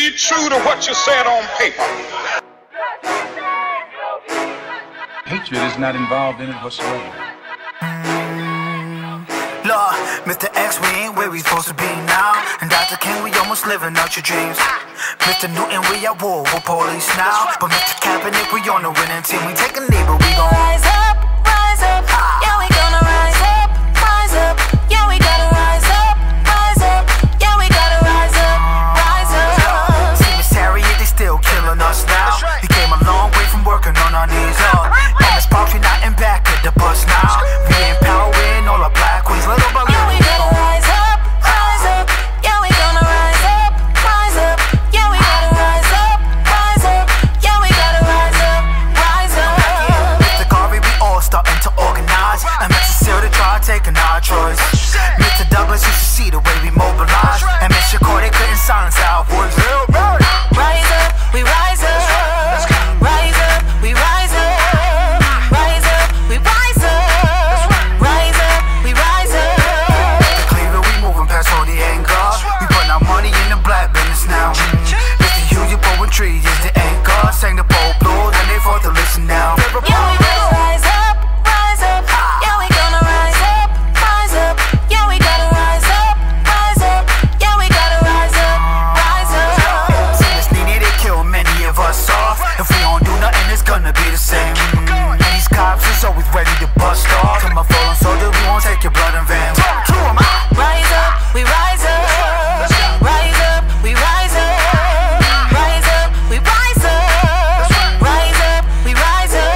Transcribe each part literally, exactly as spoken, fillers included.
be true to what you said on paper. Hatred is not involved in it whatsoever. Lord, Mister X, we ain't where we supposed to be now. And Doctor King, we almost living out your dreams. Mister Newton, we at war with police now. But Mister Kaepernick, we on the winning team. We take a knee, but we gon' rise up, rise up. Yeah, we gonna rise up, rise up. Yeah, we gotta rise up, rise up. Yeah, we gotta rise up, rise up. See Miss Harriet, they still killing us now. We came a long way from working on our knees up. And Miss Parks, we not in back at the bus now. We empowering all our black queens. Little by little, we gotta rise up, rise up. Yeah, we gonna rise up, rise up. Yeah, we gotta rise up, rise up. Yeah, we gotta rise up, rise up. Mister Garvey, we all starting to organize. And Mister Seal to try taking our choice. Mister Douglas, you should see the way we mobilize. And Mister Shakur, they couldn't silence our voice. Rise up, we rise up. Rise up, we rise up. Rise up, we rise up. Rise up, we rise up. The Cleveland, we moving past all the anger. We putting our money in the black business now. Mister Hughes, you poetry is the anchor. Sang the pole blues and they fought to listen now. Yeah, we gotta rise up, rise up. Yeah, we gonna rise up, rise up. Yeah, we gotta rise up, rise up. Yeah, we gotta rise up, rise up. See this needy, they kill many of us off. If we don't do nothing, it's gonna be the same. And these cops is always ready to bust off. To my fallen soldier, we won't take your blood in vain. Rise up, we rise up. Rise up, we rise up. Rise up, we rise up. Rise up, we rise up.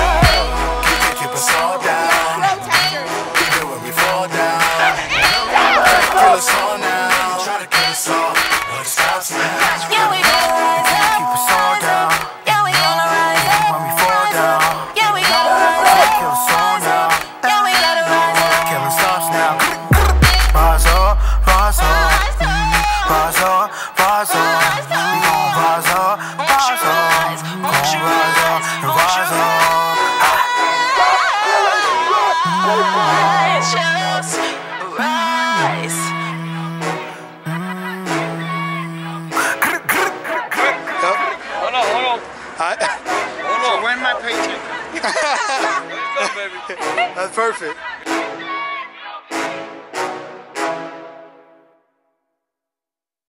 Keep us all down. Even when we fall down. Try to kill us all now. Try to kill us all, but it stops now. Yeah, we gonna rise up. Keep us all down. Yeah, we gonna rise up. When we fall down. Yeah, we gonna rise up. Kill us all now. Yeah, we gotta rise up. Killing stops now. Rise up, rise up. Rise up, rise up. We gon' rise up, rise up. Gon' rise up and rise up. Just rise. Hold on, hold on. I, Hold on. So where's my paycheck? That's perfect.